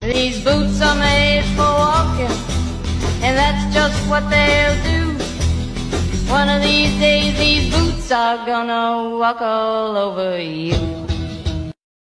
These boots are made for walking, and that's just what they'll do. One of these days these boots are gonna walk all over you.